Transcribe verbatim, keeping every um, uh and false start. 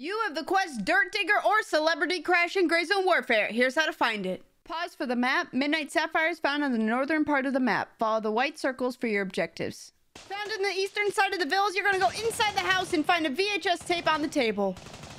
You have the quest Dirt Digger or Celebrity Crash in Gray Zone Warfare. Here's how to find it. Pause for the map. Midnight Sapphire is found on the northern part of the map. Follow the white circles for your objectives. Found in the eastern side of the village, you're going to go inside the house and find a V H S tape on the table.